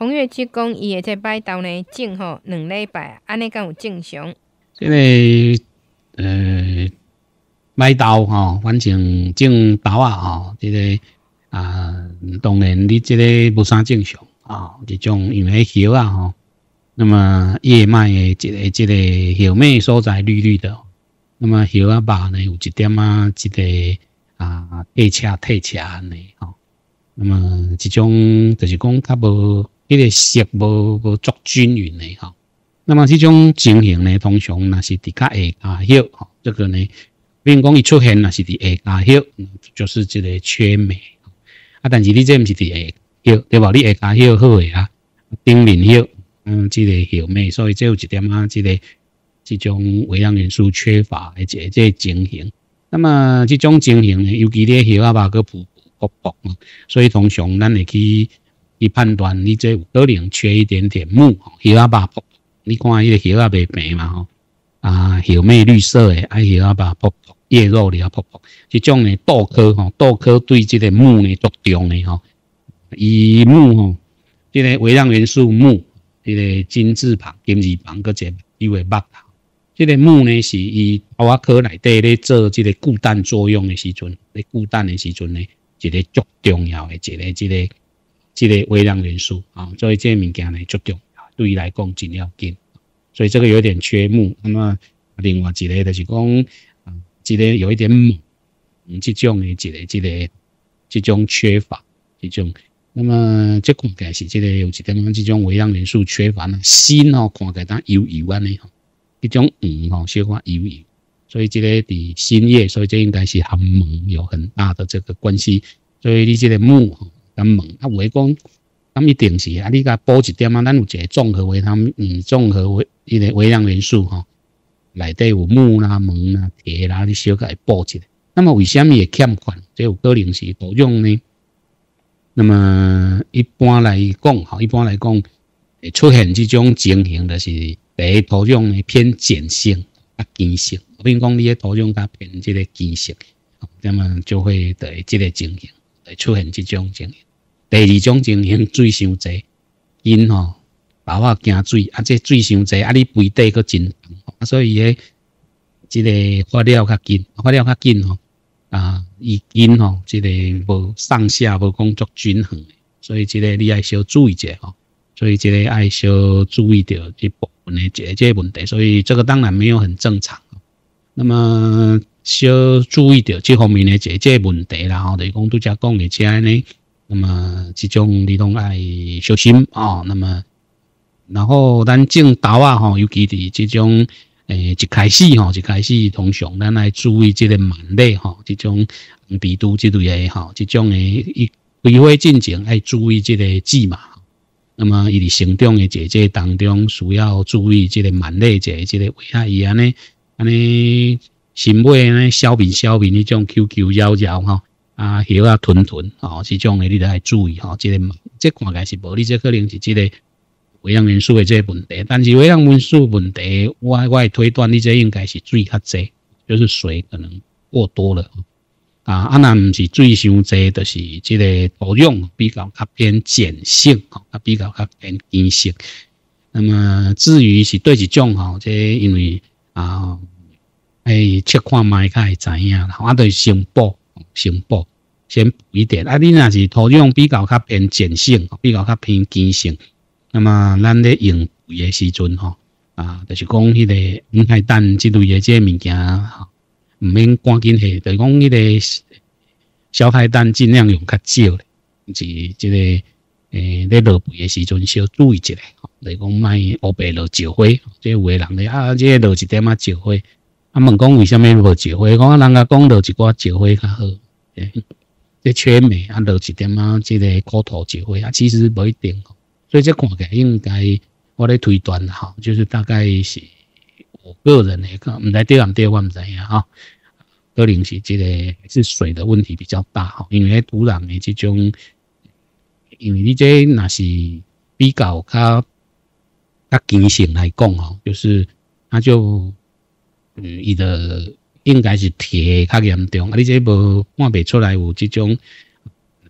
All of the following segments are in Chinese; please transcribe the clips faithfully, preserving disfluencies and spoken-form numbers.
洪月只讲伊的这摆豆呢种吼两礼拜，安尼敢有正常？ 这个呃买豆吼，反正种豆啊吼，这个啊，当然你这个无啥正常啊，这种因为叶啊吼，那么叶脉的一个这个叶脉所在绿绿的，那么叶啊把呢有一点啊，这个啊褪赤褪赤安尼吼，那么这种就是讲较无迄个色无无足均匀的吼。那么这种情形呢，通常若是伫较下骹叶吼，这个呢，比如讲伊出现若是伫下骹叶，就是这个缺镁。啊，但是你这毋是伫下叶，对无？你下骹叶好诶啊，顶面叶，嗯，这个叶镁，所以这有一点啊，这个这种微量元素缺乏的这这情形。那么这种情形呢，尤其你叶啊吧个浮浮薄薄，所以通常咱会去去判断你这有可能缺一点点钼，叶啊吧薄。你看迄个叶啊袂平嘛吼，啊叶脉绿色诶，啊叶啊吧薄薄，叶肉里啊薄薄，这种呢豆科吼，豆科对这个钼呢足重诶吼，以钼吼，这个微量元素钼，这个金字旁、金字旁个一个因为木，这个钼呢是伊豆仔科内底咧做这个固氮作用诶时阵，咧固氮诶时阵呢，一个足重要诶一个这个这个微量元素啊，所以这个物件呢足重要。对于来讲真要紧，所以这个有点缺钼。那么另外一个就是讲，啊，这个有一点锰，嗯，这种的一个这个这种缺乏，这种，那么这看起来是这个有一点啊，这种微量元素缺乏呢，锌哦看起来当油油安尼吼，这种黄吼小可油油，所以这个伫锌叶，所以这应该是和锰有很大的这个关系。所以你这个钼吼跟锰，啊，有诶讲。咁一定是啊！你甲补一点啊，咱有一个综合维他命，嗯，综合维一个微量元素吼，内底有钼啦、锰啦、铁啦，你小可会补一下。那么为什么会欠缺？这有可能是土壤呢？那么一般来讲，吼，一般来讲会出现这种情形，就是第一土壤呢偏碱性啊碱性，比如讲你的土壤较偏这个碱性，那么就会得这个情形，会出现这种情形。第二种情形，水伤济，因吼豆仔惊水，啊，这水伤济，啊，你肥底佫真重，啊，所以诶，这个发酵较紧，发酵较紧吼，啊，伊因吼，这个无上下无讲足均衡，所以这个你爱小注意者吼，所以这个爱小注意到这部分的这这问题，所以这个当然没有很正常。那么小注意到这方面的这这问题啦，吼，就是讲拄则讲的这呢。那么这种你拢爱小心哦。那么，然后咱种豆啊吼，尤其伫这种诶一开始吼，一开始通常咱爱注意这个螨类吼，这种红鼻毒这类的吼，这种诶一开花进前爱注意这个剂嘛。那么伊伫成长的这这当中，需要注意这个螨类这这个危害伊安尼安尼新尾呢小面小面迄种 Q Q 摇摇吼。啊，叶啊吞吞，哦，这种的你都要注意吼，这个嘛，这看起来是无，你这可能是这个微量元素的这个问题，但是微量元素问题，我我会推断你这应该是水较济，就是水可能过多了啊，啊，那不是水伤济，就是这个土壤比较较偏碱性，啊，比较较偏碱性。那么至于是对一种吼，这因为啊，哎，切看卖较会知影啦，我就是先补。先补，先补一点。啊，你若是土壤比较较偏碱性，比较较偏碱性，那么咱咧用肥的时阵吼，啊，就是讲迄个五海蛋这类的这物件吼，唔免赶紧下，就是讲迄个小海蛋尽量用较少咧，是这个诶，咧落肥的时阵小注意一下，就是讲卖乌白落石灰，这有的人咧啊，这落一点仔石灰。啊，问讲为什么落石灰？讲人家讲落一寡石灰较好，这缺镁啊，落一点啊，这个苦土石灰啊，其实不一定。所以这看起来应该我咧推断哈，就是大概是我个人来讲，唔知对唔对，我唔知影哈。可能是这个是水的问题比较大哈，因为土壤的这种，因为你这若是比较较较碱性来讲哈，就是它就。嗯，伊的应该是铁较严重，啊，你这无看不出来有这种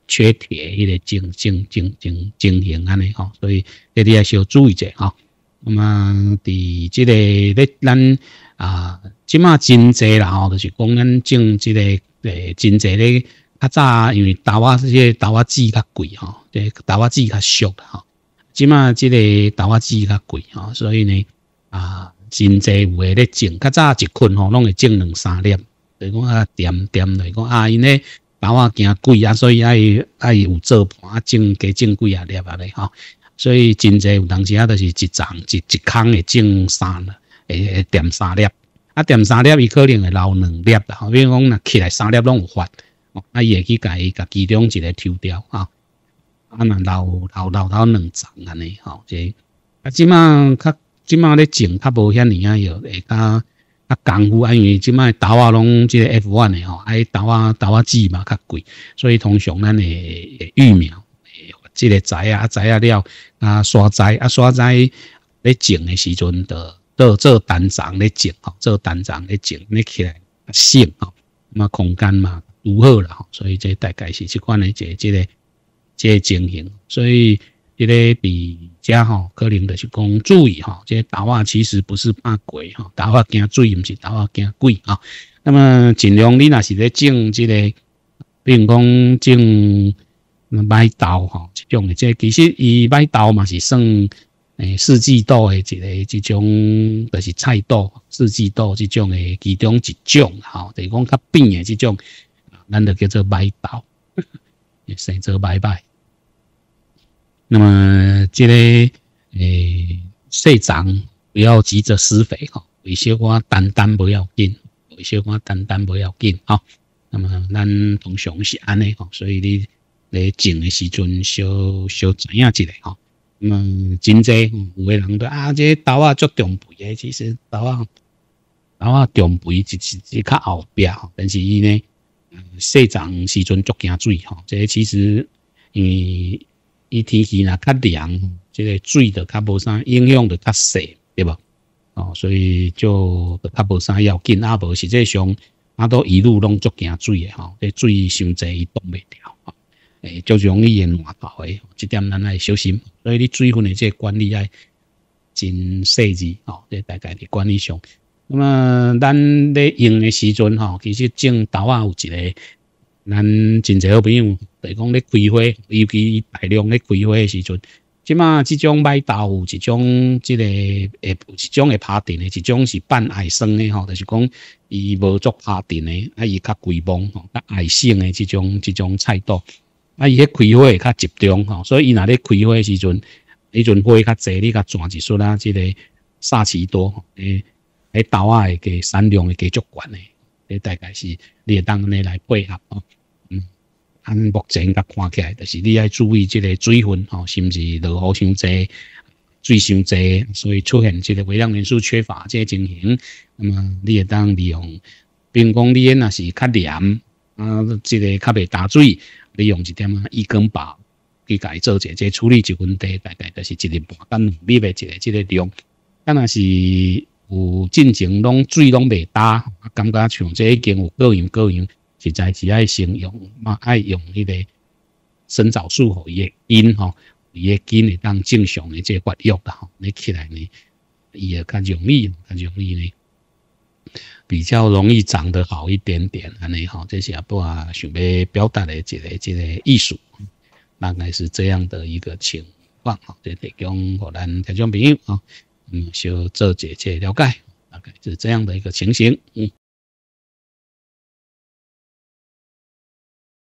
缺铁迄个情情情情情形安尼吼，所以这你要小注意者吼。那么伫即个咧咱啊，即马真济啦吼，就是讲咱种即个诶真济咧，较早因为豆仔这些豆仔籽较贵吼，这豆仔籽较俗啦吼。即马即个豆仔籽较贵吼，所以呢啊，真济有诶咧种，较早一捆吼拢会种两三粒，就是讲啊点点来讲啊，因咧豆仔惊贵啊，所以爱爱有做盘啊，种加种几啊粒啊咧吼。所以真济有当时啊，就是一丛一一空会种三会会点三粒，啊点三粒伊可能会留两粒啦，吼，比如讲若起来三粒拢有发，啊伊会去甲伊甲其中一个抽掉吼，啊若留留留到两丛安尼吼，这啊即马较即马咧种较无遐尼啊药，会较较功夫，啊因为即马豆仔拢即个 F 一 的吼，啊豆仔豆仔籽嘛较贵，所以通常咱诶育苗。即个栽啊，栽啊了啊，刷栽啊，刷栽咧种的时阵，就做做单丛咧种吼，做单丛咧种，咧起来省吼，嘛空间嘛拄好啦吼，所以这大概是即款的一个即个即个情形，所以即个伫遮吼，可能就是讲注意吼，这豆仔其实不是怕贵吼，豆仔惊水，毋是豆仔惊贵吼。那么尽量你若是咧种即个，比如讲种。麦豆吼，即种诶，即其实伊麦豆嘛是算诶四季豆诶一个即种，就是菜豆、四季豆即种诶其中一种吼，就是讲较扁诶即种，咱就叫做麦豆，生做麦麦。那么即、这个诶细长不要急着施肥吼，有些话单单不要紧，有些话单单不要紧吼。那么咱通常是安尼吼，所以你。咧种的时阵，小小知影一下吼。嗯，真济有诶人都啊，这豆仔足重肥诶，其实豆仔豆仔重肥是是是较后壁吼，但是伊呢，细长时阵足惊水吼。这其实因为伊天气若较凉，这个水就较无啥影响，就较细，对无？哦，所以就较无啥要紧，啊无实际上啊都一路拢足惊水诶吼，这水伤济伊挡袂掉。诶，就容易淹烂头诶，这点咱爱小心。所以你水分的这管理爱真细致吼，这大概伫管理上。那么咱咧用的时阵吼，其实种豆仔有一个，咱真侪好朋友，就是讲咧开花，尤其大量咧开花的时阵，即马即种麦豆有一种即、這个诶，有一种会拍电的，一种是半矮生的吼，就是讲伊无足拍电的，啊伊较规模吼，较矮性的即种即种菜豆。啊，伊迄开花会较集中吼，所以伊若咧开花时阵，迄阵花较济，你甲转一束啊，即个萨奇多吼，诶，迄豆仔会加产量会加足悬诶，这大概是你会当安尼来配合吼。嗯，按目前甲看起来，就是你要注意即个水分吼，是毋是落雨伤济，水伤济，所以出现即个微量元素缺乏即个情形。那么你会当利用，比如讲你若是较黏啊，即个较袂打水。利用一点啊异根宝去甲伊做者，这处理一问题，大概就是一日半到两日的一个即个量。敢若是有进前拢水拢袂打，感觉像这已经有各样各样，实在是爱先用嘛，爱用迄个生藻素互伊的根吼，伊的根会当正常的这发育啦吼，你起来呢，伊会较容易，较容易呢。比较容易长得好一点点，安尼吼，这是也不啊想要表达的一个一个艺术，大概是这样的一个情况吼，这提供互咱听众朋友啊，嗯，小做一个了解，大概是这样的一个情形，嗯。